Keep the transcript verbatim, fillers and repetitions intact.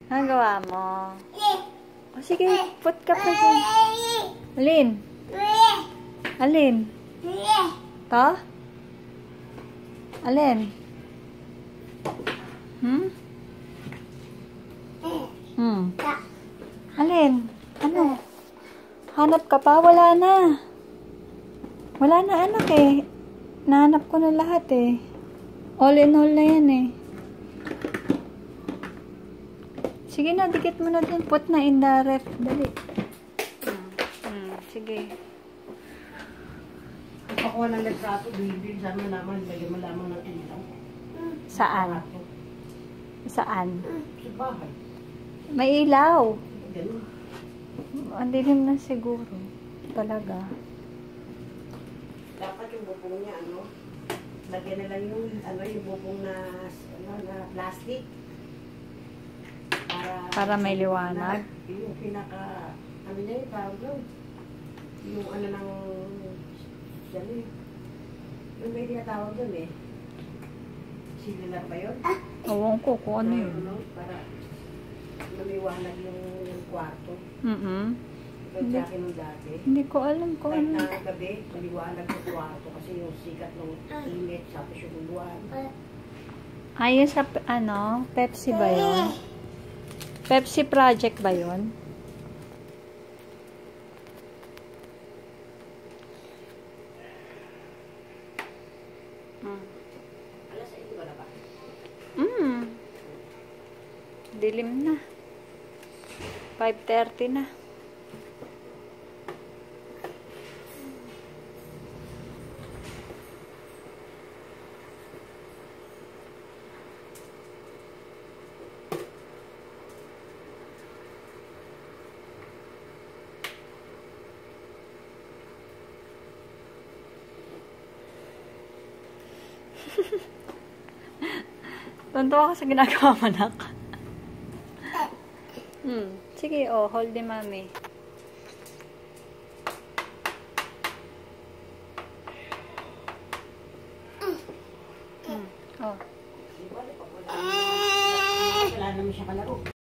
Ang gawa mo? O sige, put ka pa dyan. Alin? Alin? To? Alin? Hmm? Hmm. Alin? Ano? Hanap ka pa? Wala na. Wala na anak eh. Nahanap ko na lahat eh. All in all na yan eh. Sige na, dikit mo na din. Put na in the ref. Dali. Hmm. Hmm. Sige. Pakuha ng nagsato, bibig. Saan mo naman, lagyan mo lamang ng ilaw. Saan? Saan? Sa bahay. May ilaw. Ganun. Ang dilim na siguro. Talaga. Dapat yung bubong niya, ano, lagyan na lang yung, ano, yung bubong na, ano, na plastic. Para, Para may liwanag. Na, yung pinaka, ano niya yung tawag doon. Yung ano ng, yan eh. Yung may tinatawag doon eh. Sililar ba yun? Awang ko kung ano yun. Ano, para lumiwanag yung, yung kwarto. Mm-mm. Ito sa akin nung dati. Hindi ko alam kung Kahit ano. na gabi, maliwanag yung kwarto kasi yung sikat ng init, tapos yung buwan. Ayun sa, ano, Pepsi ba yun? Pepsi project ba yun? Hmm. Alas sa ito ba na ba? Hmm. Dilim na. five thirty na. Tuntua ka sa ginagawa mo, anak. Hmm. Sige, oh, hold ni mami.